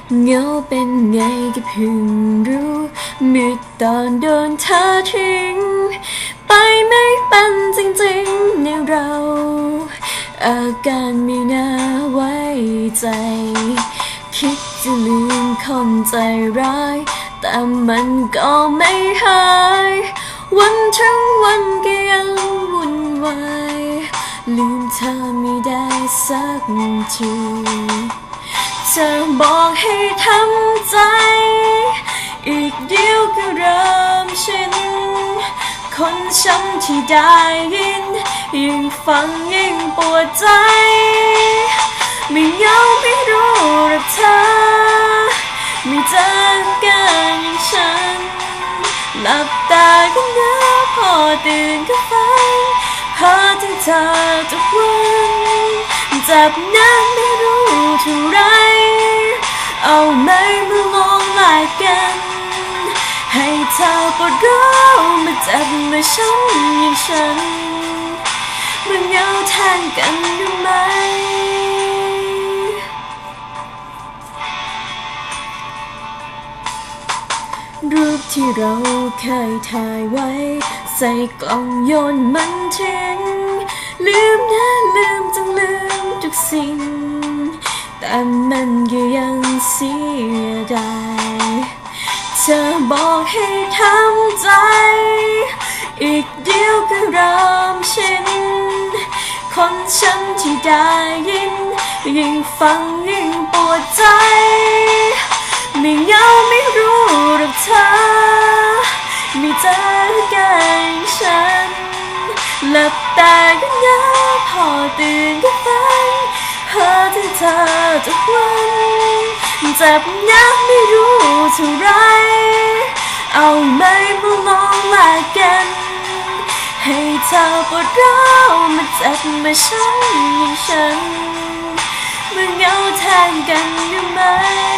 เหงาเป็นไงก็เพิ่งรู้มืดตอนโดนเธอทิ้งไปไม่เป็นจริงๆในเราอาการไม่น่าไว้ใจคิดจะลืมคนใจร้ายแต่มันก็ไม่หายวันทั้งวันก็ยังวุ่นวายลืมเธอไม่ได้สักทีเธอบอกให้ทำใจอีกเดียวก็เริ่มชินคนช้ำที่ได้ยินยิ่งฟังยิ่งปวดใจไม่เหงาไม่รู้หรักเธอไม่เจอกันอย่างฉันหลับตาก็เหงาพอตื่นก็ฝันหาถึงเธอทุกวันจับน้ำไม่รู้เท่าไรเอาไม้มาลองลายกันให้เธอปวดร้าวมาจับมาช้ำอย่างฉันมันเหงาแทนกันหรือไม่รูปที่เราเคยถ่ายไว้ใส่กล่องโยนมันทิ้งลืมนะลืมจงลืมทุกสิ่งแต่มันก็ยังเสียดายเธอบอกให้ทำใจอีกเดียวก็เริ่มชินคนฉันที่ได้ยินยิ่งฟังยิ่งปวดใจไม่เหงาไม่รู้หรอกเธอไม่เจอกันฉันหลับตาก็เหงาพอตื่นก็ฝันหาถึงเธอทุกวันเจ็บนักไม่รู้เท่าไรเอาไม้มาลองลากกันให้เธอปวดร้าวมาเจ็บมาช้ำอย่างฉันมันเหงาแทนกันหรือไม่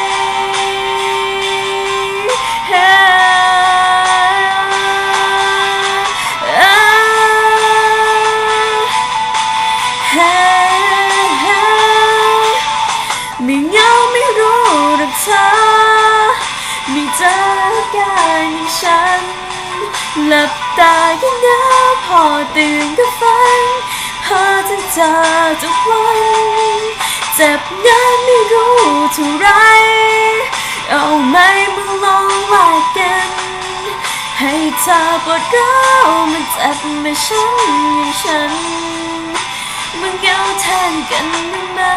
ไม่เหงาไม่รู้หรอกเธอไม่เจอกันอย่างฉันหลับตาก็เหงาพอตื่นก็ฝันหาถึงเธอทุกวันเจ็บนักไม่รู้เท่าไรเอาไม้มาลองลากกันให้เธอปวดร้าวมันเจ็บมาช้ำอย่างฉันมันเหงาแทนกันหรือไม่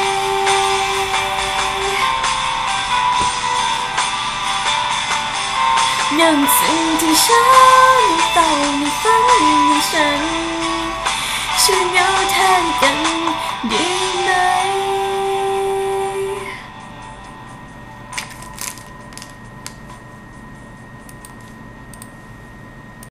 อย่างสิ่งที่ฉันเฝ้าในฝันของฉันเหงาแทนกันดี